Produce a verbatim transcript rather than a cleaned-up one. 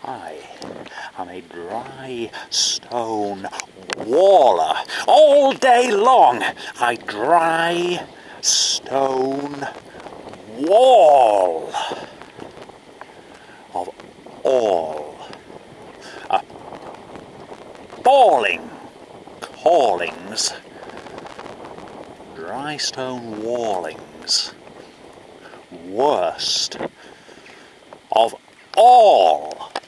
I am a dry stone waller. All day long, I dry stone wall of all appalling callings, dry stone wallings, worst of all